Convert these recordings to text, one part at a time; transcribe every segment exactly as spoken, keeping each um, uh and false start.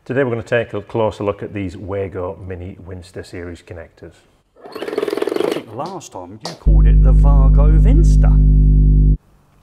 Today we're going to take a closer look at these Wago Mini Winsta series connectors. I think last time you called it the Wago Winsta.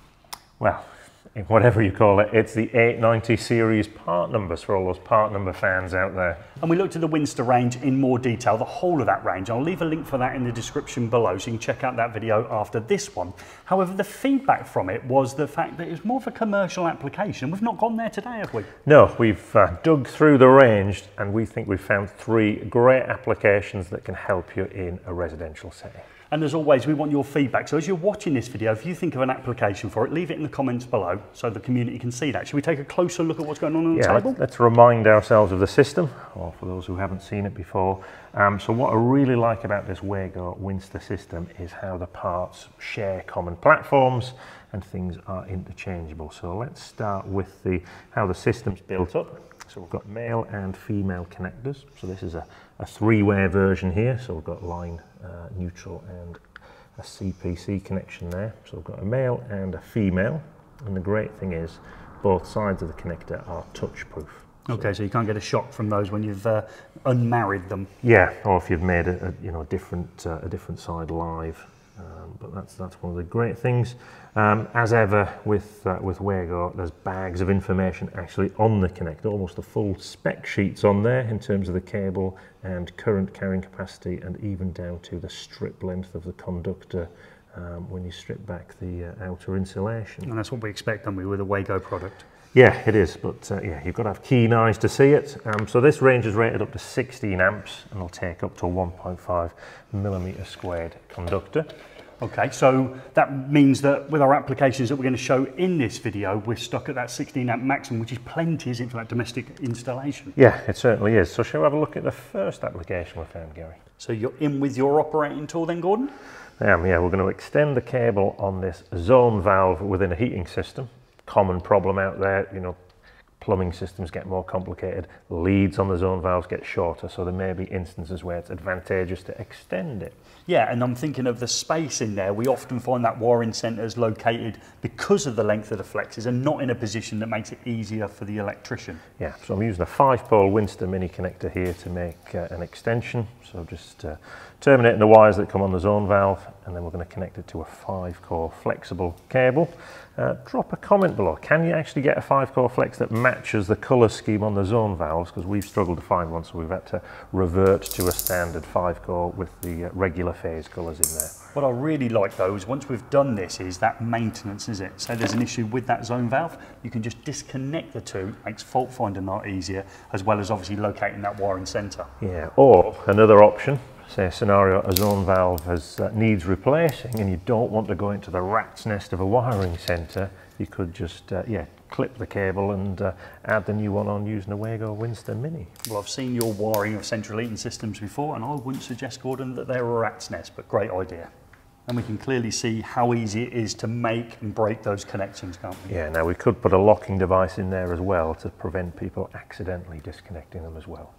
Well, whatever you call it, it's the eight ninety series part numbers for all those part number fans out there. And we looked at the Winsta range in more detail, the whole of that range. I'll leave a link for that in the description below so you can check out that video after this one. However, the feedback from it was the fact that it was more of a commercial application. We've not gone there today, have we? No, we've uh, dug through the range and we think we've found three great applications that can help you in a residential setting. And as always, we want your feedback. So as you're watching this video, if you think of an application for it, leave it in the comments below so the community can see that. Should we take a closer look at what's going on on the yeah, table? Let's, let's remind ourselves of the system, or for those who haven't seen it before. Um, so what I really like about this Wago Winsta system is how the parts share common platforms and things are interchangeable. So let's start with the how the system's built up. So we've got male and female connectors. So this is a, a three-way version here. So we've got line, uh, neutral and a C P C connection there. So we've got a male and a female. And the great thing is both sides of the connector are touch-proof. Okay, so you can't get a shock from those when you've uh, unmarried them. Yeah, or if you've made a, a you know a different uh, a different side live. Um, but that's that's one of the great things. Um, as ever with uh, with Wago, there's bags of information actually on the connector, almost the full spec sheets on there in terms of the cable and current carrying capacity, and even down to the strip length of the conductor um, when you strip back the uh, outer insulation. And that's what we expect, don't we, with a Wago product? Yeah, it is, but uh, yeah, you've got to have keen eyes to see it. Um, so this range is rated up to sixteen amps and will take up to a one point five millimeter squared conductor. Okay, so that means that with our applications that we're going to show in this video, we're stuck at that sixteen amp maximum, which is plenty, isn't it, for that domestic installation? Yeah, it certainly is. So shall we have a look at the first application we found, Gary? So you're in with your operating tool then, Gordon? I am, yeah. We're going to extend the cable on this zone valve within a heating system. Common problem out there, you know, plumbing systems get more complicated, leads on the zone valves get shorter, so there may be instances where it's advantageous to extend it. Yeah, and I'm thinking of the space in there. We often find that wiring centres located because of the length of the flexes and not in a position that makes it easier for the electrician. Yeah, so I'm using a five pole Winsta Mini connector here to make uh, an extension. So just uh, terminating the wires that come on the zone valve, and then we're going to connect it to a five core flexible cable. Uh, drop a comment below. Can you actually get a five core flex that matches the colour scheme on the zone valves? Because we've struggled to find one, so we've had to revert to a standard five core with the uh, regular phase colours in there. What I really like though is once we've done this is that maintenance, is it? So there's an issue with that zone valve, you can just disconnect the two, makes fault finding a lot easier, as well as obviously locating that wiring centre. Yeah, or another option, say a scenario, a zone valve has, uh, needs replacing and you don't want to go into the rat's nest of a wiring centre, you could just uh, yeah, clip the cable and uh, add the new one on using a Wago Winsta Mini. Well, I've seen your wiring of central heating systems before and I wouldn't suggest, Gordon, that they're a rat's nest, but great idea. And we can clearly see how easy it is to make and break those connections, can't we? Yeah, now we could put a locking device in there as well to prevent people accidentally disconnecting them as well.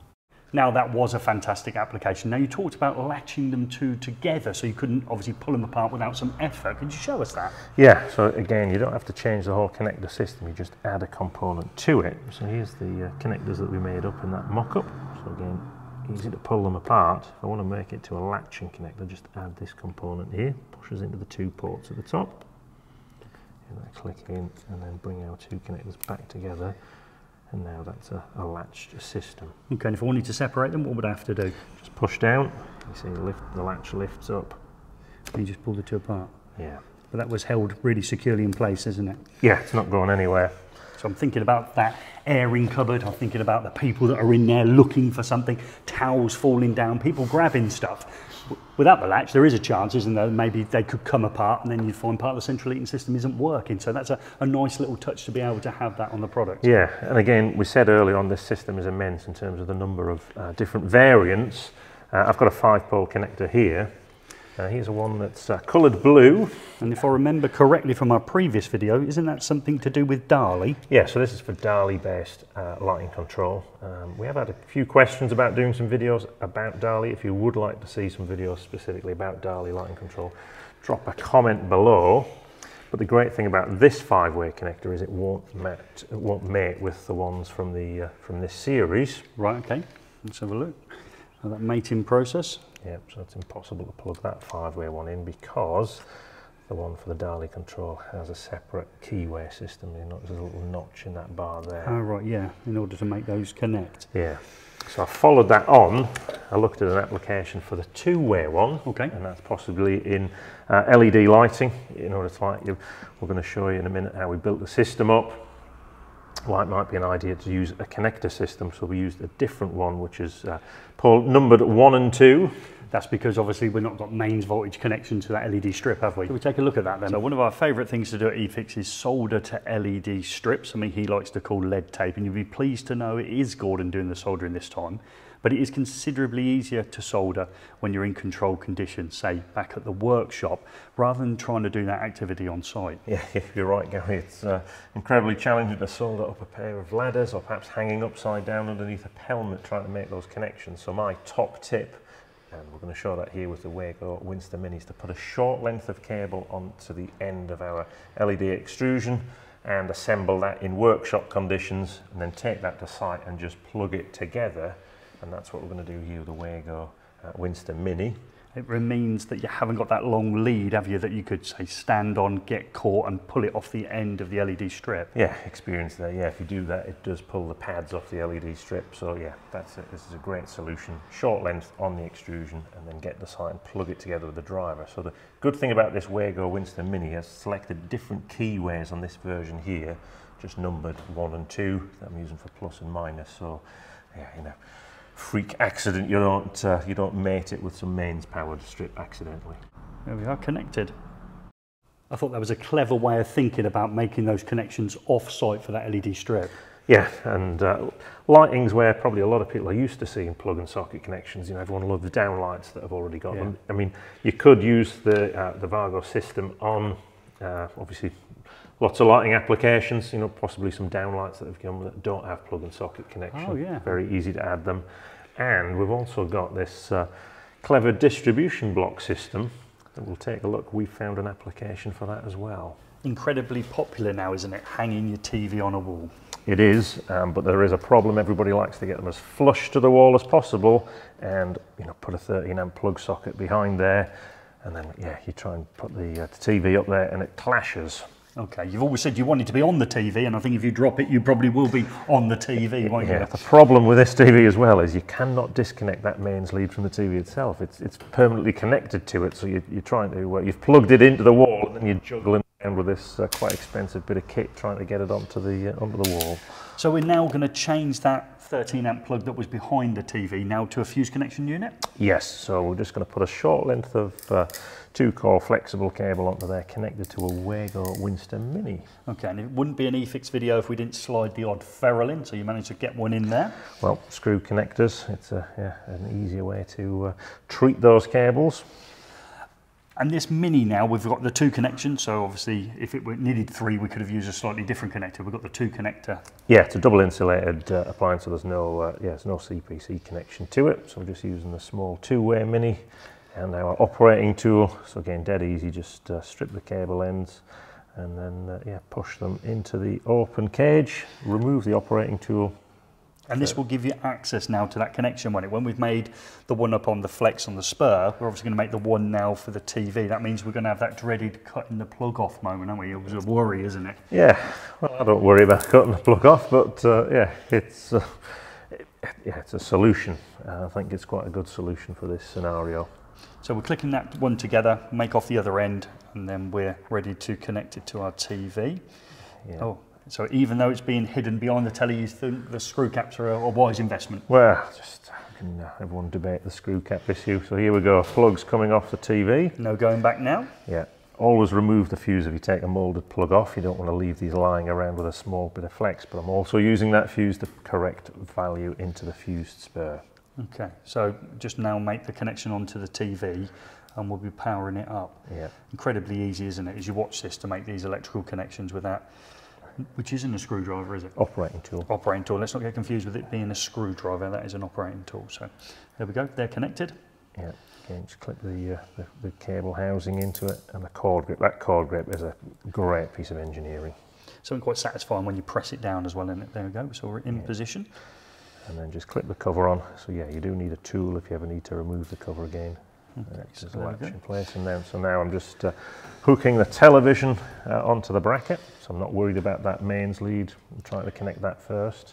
Now that was a fantastic application. Now you talked about latching them two together, so you couldn't obviously pull them apart without some effort. Could you show us that? Yeah, so again, you don't have to change the whole connector system, you just add a component to it. So here's the uh, connectors that we made up in that mock-up. So again, easy to pull them apart. If I want to make it to a latching connector, just add this component here, pushes into the two ports at the top. And I click in and then bring our two connectors back together. And now that's a, a latched system. Okay, and if I wanted to separate them, what would I have to do? Just push down, you see the, lift, the latch lifts up. And you just pull the two apart? Yeah. But that was held really securely in place, isn't it? Yeah, it's not going anywhere. So I'm thinking about that airing cupboard, I'm thinking about the people that are in there looking for something, towels falling down, people grabbing stuff. Without the latch, there is a chance, isn't there? Maybe they could come apart and then you'd find part of the central heating system isn't working. So that's a, a nice little touch to be able to have that on the product. Yeah, and again, we said earlier on, this system is immense in terms of the number of uh, different variants. Uh, I've got a five pole connector here. Uh, here's a one that's uh, coloured blue. And if I remember correctly from our previous video, isn't that something to do with DALI? Yeah, so this is for DALI based uh, lighting control. Um, we have had a few questions about doing some videos about DALI. If you would like to see some videos specifically about DALI lighting control, drop a comment below. But the great thing about this five-way connector is it won't mate, it won't mate with the ones from the uh, from this series. Right. Okay. Let's have a look at that mating process. Yep. So it's impossible to plug that five-way one in because the one for the DALI control has a separate keyway system. You know, there's a little notch in that bar there. Oh, right. Yeah. In order to make those connect. Yeah. So I followed that on. I looked at an application for the two-way one, okay, and that's possibly in uh, L E D lighting. In order to light you, we're going to show you in a minute how we built the system up. Well, it might be an idea to use a connector system, so we used a different one, which is uh, pulled, numbered one and two. That's because obviously we've not got mains voltage connection to that L E D strip, have we? Can we take a look at that then? So one of our favourite things to do at eFIXX is solder to L E D strips. I mean, he likes to call lead tape, and you'll be pleased to know it is Gordon doing the soldering this time. But it is considerably easier to solder when you're in controlled conditions, say back at the workshop, rather than trying to do that activity on site. Yeah, you're right, Gary. It's uh, incredibly challenging to solder up a pair of ladders, or perhaps hanging upside down underneath a pelmet trying to make those connections. So my top tip, and we're going to show that here with the Wago Winsta Minis, to put a short length of cable onto the end of our L E D extrusion and assemble that in workshop conditions, and then take that to site and just plug it together. And that's what we're going to do here with the Wago uh, Winsta Mini. It means that you haven't got that long lead, have you, that you could say stand on, get caught and pull it off the end of the L E D strip. Yeah, experience there. Yeah, if you do that, it does pull the pads off the L E D strip. So yeah, that's it. This is a great solution. Short length on the extrusion, and then get the site and plug it together with the driver. So the good thing about this Wago Winsta Mini has selected different keyways on this version here, just numbered one and two that I'm using for plus and minus. So yeah, you know, freak accident, you don't uh, you don't mate it with some mains powered strip accidentally. There we are, connected. I thought that was a clever way of thinking about making those connections off site for that L E D strip. Yeah, and uh, lighting's where probably a lot of people are used to seeing plug and socket connections. You know, everyone loves the downlights that have already got yeah. them. I mean, you could use the uh, the Wago system on uh, obviously lots of lighting applications, you know, possibly some downlights that have come that don't have plug and socket connection. Oh, yeah. Very easy to add them. And we've also got this uh, clever distribution block system that we'll take a look. We found an application for that as well. Incredibly popular now, isn't it? Hanging your T V on a wall. It is, um, but there is a problem. Everybody likes to get them as flush to the wall as possible, and you know, put a thirteen amp plug socket behind there, and then yeah, you try and put the, uh, the T V up there, and it clashes. Okay, you've always said you wanted to be on the T V, and I think if you drop it, you probably will be on the T V, won't you? Yeah, the problem with this T V as well is you cannot disconnect that mains lead from the T V itself. It's it's permanently connected to it, so you, you're trying to, uh, you've plugged it into the wall, and then you're juggling around with this uh, quite expensive bit of kit trying to get it onto the, uh, onto the wall. So we're now going to change that thirteen amp plug that was behind the T V now to a fuse connection unit? Yes, so we're just going to put a short length of uh, two core flexible cable onto there, connected to a Wago Winsta Mini. Okay, and it wouldn't be an eFIXX video if we didn't slide the odd ferrule in, so you managed to get one in there. Well, screw connectors, it's a, yeah, an easier way to uh, treat those cables. And this Mini now, we've got the two connections, so obviously if it needed three, we could have used a slightly different connector. We've got the two connector. Yeah, it's a double insulated uh, appliance, so there's no, uh, yeah, there's no C P C connection to it. So we're just using the small two-way Mini and our operating tool. So again, dead easy, just uh, strip the cable ends and then uh, yeah, push them into the open cage, remove the operating tool. And this will give you access now to that connection when it. When we've made the one up on the flex on the spur, we're obviously going to make the one now for the T V. That means we're going to have that dreaded cutting the plug off moment, aren't we? It was a worry, isn't it? Yeah, well, I don't worry about cutting the plug off, but uh, yeah, it's uh, it, yeah, it's a solution. Uh, I think it's quite a good solution for this scenario. So we're clicking that one together, make off the other end, and then we're ready to connect it to our T V. Yeah. Oh. So even though it's being hidden behind the telly, you think the screw caps are a, a wise investment? Well, just can uh, everyone debate the screw cap issue. So here we go, plugs coming off the T V. No going back now? Yeah. Always remove the fuse if you take a moulded plug off. You don't want to leave these lying around with a small bit of flex, but I'm also using that fuse the correct value into the fused spur. Okay, so just now make the connection onto the T V and we'll be powering it up. Yeah. Incredibly easy, isn't it, as you watch this, to make these electrical connections with that. Which isn't a screwdriver, is it? Operating tool. Operating tool. Let's not get confused with it being a screwdriver. That is an operating tool. So there we go. They're connected. Yeah, again, just clip the, uh, the, the cable housing into it, and the cord grip. That cord grip is a great piece of engineering. Something quite satisfying when you press it down as well, and there we go, so we're in yeah. position. And then just clip the cover on. So yeah, you do need a tool if you ever need to remove the cover again. Okay, uh, so there's a latch in place, and then so now I'm just uh, hooking the television uh, onto the bracket. So I'm not worried about that mains lead. I'm trying to connect that first.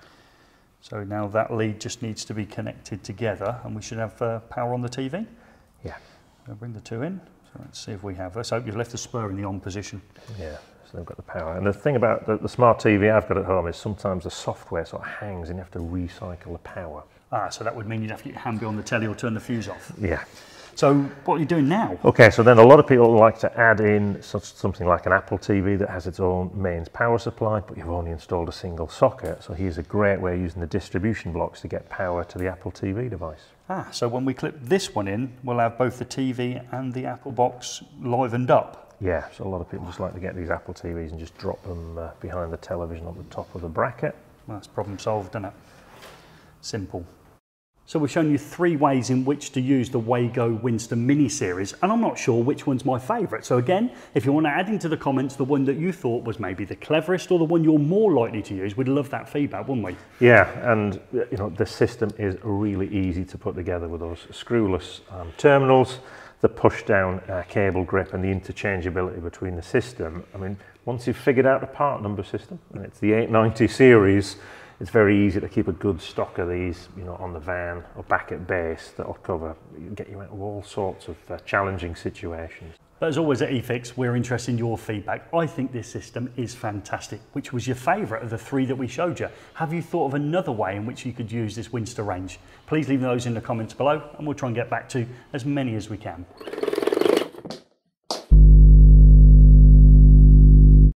So now that lead just needs to be connected together, and we should have uh, power on the T V. Yeah. I'll bring the two in. So let's see if we have. Let's hope you've left the spur in the on position. Yeah. So they've got the power. And the thing about the, the smart T V I've got at home is sometimes the software sort of hangs and you have to recycle the power. Ah, so that would mean you'd have to get your hand behind the telly or turn the fuse off. Yeah. So what are you doing now? Okay, so then a lot of people like to add in such, something like an Apple T V that has its own mains power supply, but you've only installed a single socket. So here's a great way of using the distribution blocks to get power to the Apple T V device. Ah, so when we clip this one in, we'll have both the T V and the Apple box livened up. Yeah, so a lot of people just like to get these Apple T Vs and just drop them uh, behind the television on the top of the bracket. Well, that's problem solved, isn't it? Simple. So we've shown you three ways in which to use the Wago Winsta Mini series, and I'm not sure which one's my favourite. So again, if you want to add into the comments the one that you thought was maybe the cleverest or the one you're more likely to use, we'd love that feedback, wouldn't we? Yeah, and you know, the system is really easy to put together with those screwless um, terminals, the push down uh, cable grip and the interchangeability between the system. I mean, once you've figured out the part number system, and it's the eight ninety series, it's very easy to keep a good stock of these, you know, on the van or back at base that'll cover, get you out of all sorts of uh, challenging situations. But as always at eFIXX, we're interested in your feedback. I think this system is fantastic. Which was your favourite of the three that we showed you? Have you thought of another way in which you could use this Winsta range? Please leave those in the comments below, and we'll try and get back to as many as we can.